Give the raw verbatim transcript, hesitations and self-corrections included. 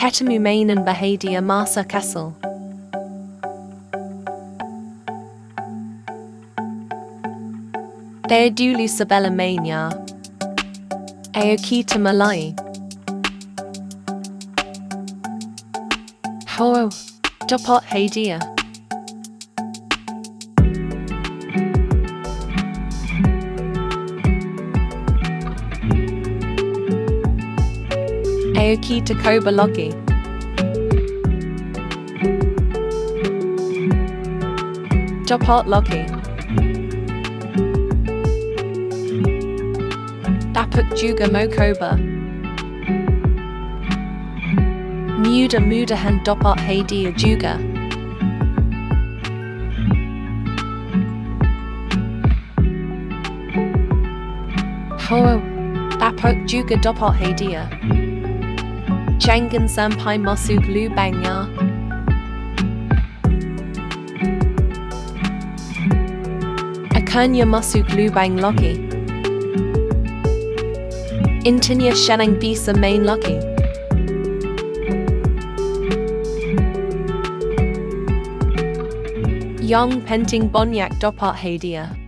Ketemu mainan berhadiah masa kecil. Saya dulu sebelum mainnya. Ayo kita mulai. Oh, dapat hadiah. Ayo kita coba lagi. Dapat lagi. Dapat juga mau coba. Mudah-mudahan dapat hadiah juga. Oh, dapat juga dapat hadiah. Jangan sampai masuk lubangnya. Akannya masuk lubang lagi. Intinya senang bisa main lagi. Yang penting banyak dapat hadiah.